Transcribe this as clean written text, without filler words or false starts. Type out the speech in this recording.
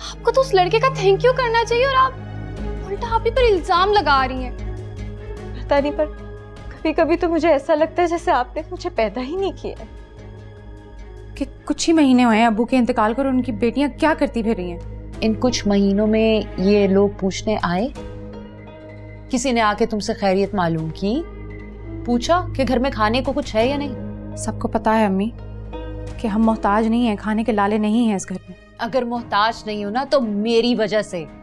आपको तो उस लड़के का थैंक यू करना चाहिए और आप उल्टा आप ही पर इल्जाम लगा रही हैं। पता नहीं, पर कभी कभी तो मुझे ऐसा लगता है जैसे आपने मुझे पैदा ही नहीं किया है। कि कुछ ही महीने हुए हैं अब्बू के इंतकाल कर, उनकी बेटियां क्या करती फिर रही हैं? इन कुछ महीनों में ये लोग पूछने आए? किसी ने आके तुमसे खैरियत मालूम की? पूछा कि घर में खाने को कुछ है या नहीं? सबको पता है अम्मी कि हम मोहताज नहीं हैं, खाने के लाले नहीं हैं इस घर में। अगर मोहताज नहीं हो ना तो मेरी वजह से।